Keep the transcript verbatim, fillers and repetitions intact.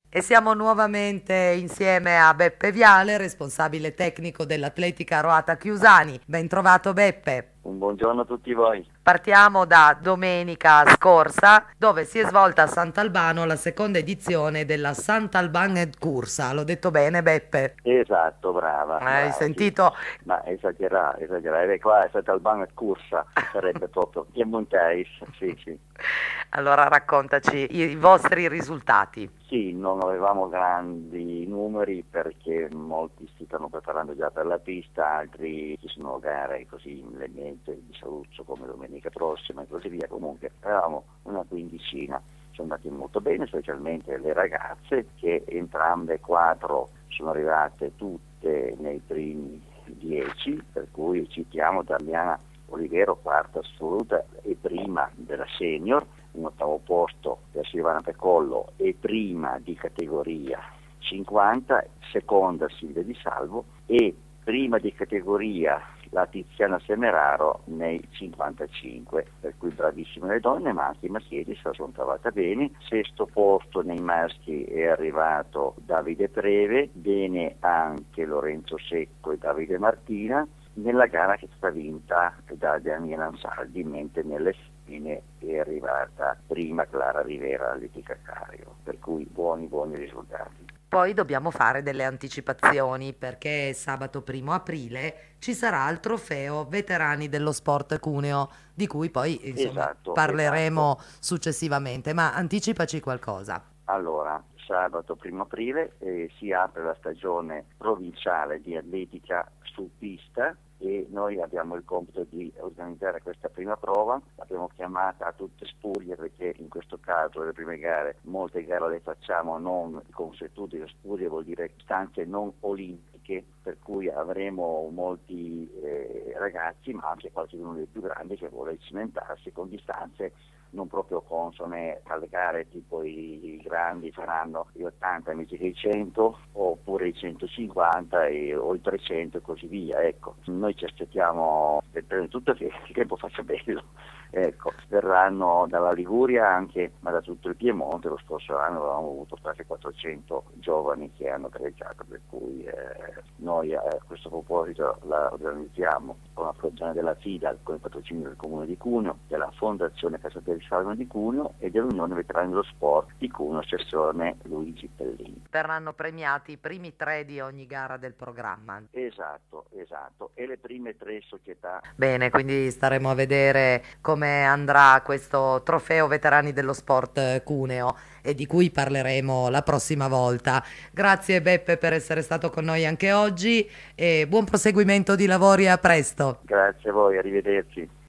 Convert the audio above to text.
E siamo nuovamente insieme a Beppe Viale, responsabile tecnico dell'Atletica Roata Chiusani. Ben trovato Beppe. Un buongiorno a tutti voi. Partiamo da domenica scorsa, dove si è svolta a Sant'Albano la seconda edizione della Sant'Alban Cursa. L'ho detto bene, Beppe? Esatto, brava, Hai brava, sì. sentito? Ma esagera, esagerare, qua è stata il bagno corsa, sarebbe proprio Piemonteis, sì, sì. Allora raccontaci i, i vostri risultati. Sì, non avevamo grandi numeri perché molti si stanno preparando già per la pista, altri ci sono gare così le mezze di Saluzzo come domenica prossima e così via. Comunque eravamo una quindicina, sono andati molto bene, specialmente le ragazze che entrambe quattro sono arrivate tutte nei primi dieci, per cui citiamo Damiana Olivero quarta assoluta e prima della senior, un ottavo posto per Silvana Pecollo e prima di categoria cinquanta, seconda Silvia Di Salvo e prima di categoria la Tiziana Semeraro nei cinquantacinque, per cui bravissime le donne, ma anche i maschietti se la sono trovata bene. Sesto posto nei maschi è arrivato Davide Preve, bene anche Lorenzo Secco e Davide Martina, nella gara che è stata vinta da Daniela Ansaldi, mentre nelle fine è arrivata prima Clara Rivera all'Eticacario, per cui buoni buoni risultati. Poi dobbiamo fare delle anticipazioni perché sabato primo aprile ci sarà il trofeo Veterani dello Sport Cuneo, di cui poi insomma Esatto, esatto. parleremo successivamente, ma anticipaci qualcosa. Allora, sabato primo aprile eh, si apre la stagione provinciale di atletica su pista e noi abbiamo il compito di organizzare questa prima prova. L'abbiamo chiamata a tutte spurie perché in questo caso le prime gare, molte gare le facciamo non consuetudine, spurie vuol dire stanze non olimpiche, per cui avremo molti eh, ragazzi, ma anche qualcuno dei più grandi che vuole cimentarsi con distanze non proprio consone alle gare, tipo i, i grandi faranno gli ottanta invece che i cento, oppure i centocinquanta e, o i trecento e così via. Ecco, noi ci aspettiamo prima di tutto che il tempo faccia bello. Ecco, verranno dalla Liguria anche, ma da tutto il Piemonte. Lo scorso anno avevamo avuto quasi quattrocento giovani che hanno gareggiato, per cui eh, noi a questo proposito la organizziamo con la progettazione della FIDA, con il patrocinio del Comune di Cuneo, della Fondazione Casa del Salmo di Cuneo e dell'Unione Veterani dello Sport di Cuneo, assessore Luigi Pellini. Verranno premiati i primi tre di ogni gara del programma. Esatto, esatto, e le prime tre società. Bene, quindi staremo a vedere come andrà questo trofeo Veterani dello Sport Cuneo e di cui parleremo la prossima volta. Grazie Beppe per essere stato con noi anche oggi e buon proseguimento di lavori, a presto. Grazie a voi, arrivederci.